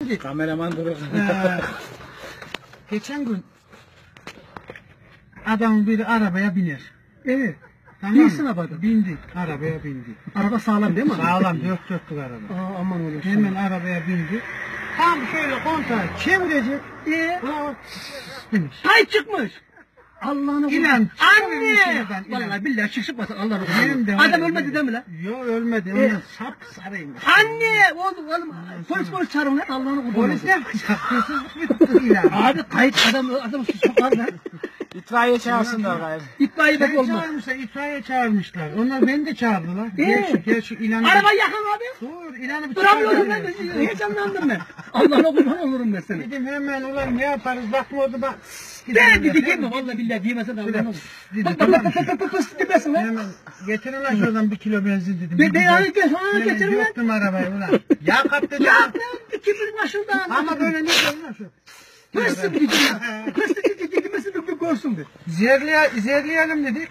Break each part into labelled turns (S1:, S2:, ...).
S1: Kameraman durur.
S2: Geçen gün adam biri arabaya biner.
S1: Evet.
S2: Tamam
S1: Binsin
S2: mı?
S1: arabada.
S2: Bindi. Arabaya bindi.
S1: Araba sağlam değil mi?
S2: Sağlam dört dörtlük araba.
S1: Aa, aman öyle.
S2: Hemen arabaya bindi. Tam şöyle kontağı çevirecek. Binmiş.
S1: Hay çıkmış. Allah'ını
S2: İlan
S1: Anne! Vallahi billahi şaşırtmasın Allah'ını kurban. Adam ölmedi değil mi lan?
S2: Yok ölmedi. Onun sap sarıymış.
S1: Anne! Oğlum polis çağırın lan Allah'ını kurban.
S2: Polis ne yapacak? Hırsızlık bitti ilan.
S1: Abi kayıt adam sokar lan.
S3: İtfaiye çağırsınlar gayrı.
S1: İtfaiye de
S2: Sen
S1: olmaz.
S2: çağırmışlar, itfaiye çağırmışlar. Onlar beni de çağırdılar. Gel şu ilanı.
S1: Araba yakın abi.
S2: Dur ilanı bir
S1: Duramıyorum ben de. Heyecanlandım ben. Allah'ına kurban olurum ben seni.
S2: Dedim hemen ulan ne yaparız bakma orada bak.
S1: Ben dedi diyemem vallahi billahi diyemezsen Allah'ına kurban.
S2: Dedi
S1: Tamam.
S2: tamam.
S1: Demesin lan.
S2: Hemen getirin lan şuradan 1 kilo benzin dedim.
S1: Ben yani gel sana
S2: Hemen
S1: getirin lan.
S2: döktüm arabayı ulan. Ya kap dedim.
S1: Ya ben kimin başından.
S2: Ama böyle ne diyorsun lan şu?
S1: Hırsız bir gidiyor. Hırsız gitmesi bir görsün bir.
S2: İzleyelim dedik.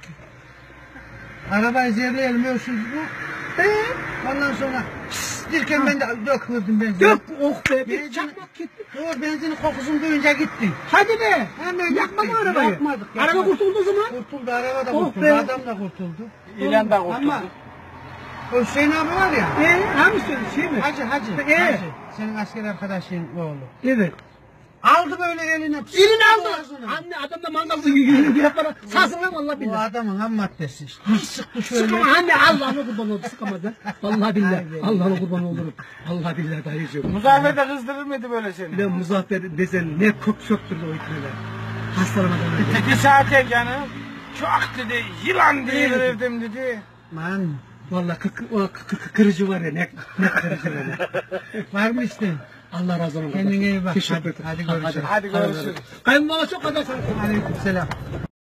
S2: Arabayı izleyelim ölsüz bu. Ondan sonra derken ben de dökürdüm benzin.
S1: Dök oh be. Bir
S2: Benzin-
S1: çakmak gitti.
S2: Dur benzinin kokusunu duyunca gitti.
S1: Hadi be.
S2: Hemen
S1: Yakma mı
S2: gitti.
S1: arabayı?
S2: Yakmadık.
S1: Araba kurtuldu o zaman.
S2: Kurtuldu, araba da
S1: Oh
S2: kurtuldu,
S1: be.
S2: adam da kurtuldu.
S3: İlan da kurtuldu.
S2: Ama o Hüseyin abi var ya.
S1: Hangisi şey mi?
S2: Hacı.
S1: Ee?
S2: Hacı. Senin asker arkadaşın oğlu.
S1: Evet.
S2: Aldı böyle eline.
S1: Elini aldı.
S2: Boğazına.
S1: Anne adam da mangalda yürüyor para. Sağsın lan vallahi
S2: Bu
S1: billahi.
S2: adamın ham maddesi işte. Sıktı şöyle.
S1: Sıkama anne Allah'ını kurban oldu sıkamaz lan. Vallahi billahi. Allah'ını kurban olurum. Allah billahi dayıcığım.
S3: Muzaffer de kızdırır mıydı böyle seni?
S1: Ne Muzaffer desen ne kok çöktürdü o itmeler. Hastalamadan öyle.
S3: Teki saate canım. Çok dedi, yılan diye verirdim dedi.
S2: Man.
S1: Vallahi kırıcı var ya ne kırıcı var ya.
S2: Var mı işte?
S1: Allah razı olsun.
S2: Kendine iyi bak.
S1: Teşekkür ederim.
S2: Hadi görüşürüz.
S3: Hadi görüşürüz.
S1: Kayınbaba çok kadar sana.
S2: Aleyküm selam.